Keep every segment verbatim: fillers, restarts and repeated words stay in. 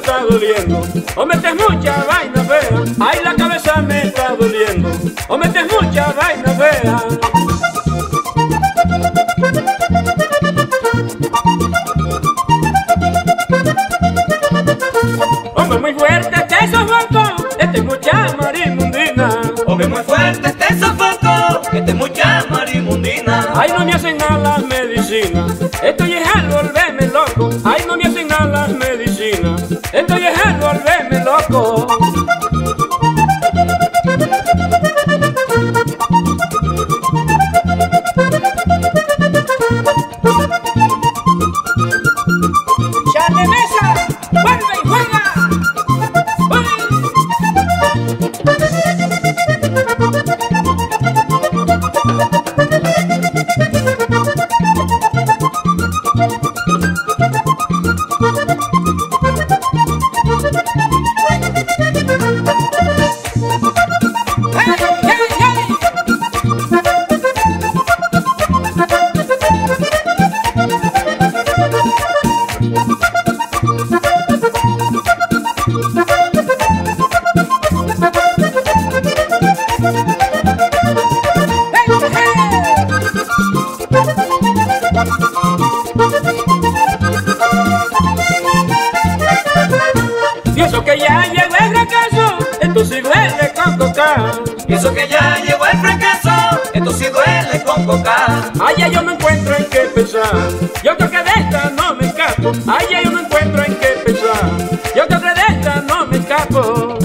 está doliendo. O metes mucha vaina fea. Ay, la cabeza me está doliendo. O metes mucha vaina fea. Hombre muy fuerte te sofoco, este es mucha marimundina. Hombre muy fuerte te sofoco, este es mucha marimundina. Ay, no me hacen nada las medicinas, estoy es al volverme loco. Ay, no me hacen nada las medicinas, estoy es al volverme loco. ¡Chale mesa! ¡Vuelve y juega! Y eso que ya llegó el fracaso, esto sí duele con coca. Y eso que ya llegó el fracaso, esto sí duele con coca. Ay, ya yo no encuentro en qué pensar, yo creo que de esta no me escapo. Ay, ya yo no encuentro en qué pensar, yo creo que de esta no me escapo.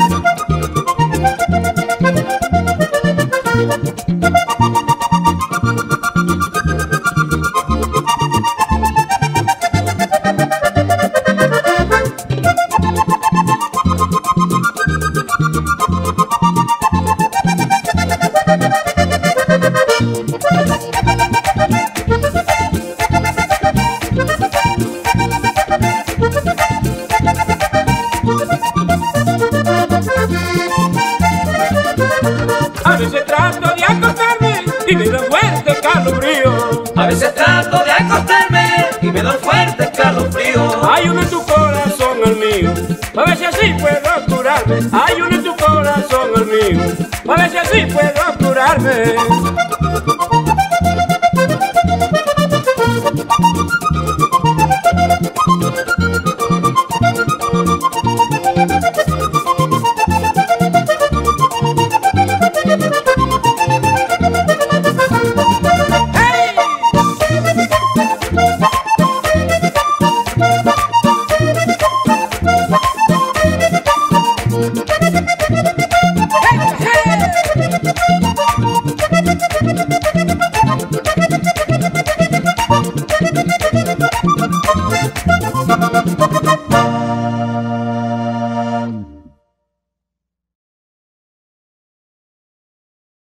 A veces trato de acostarme y me da fuerte calofrío. A veces trato de acostarme y me da fuerte escalofrío. Hay uno en tu corazón al mío, a ver si así puedo curarme. Hay uno en tu corazón al mío, a ver si así puedo curarme.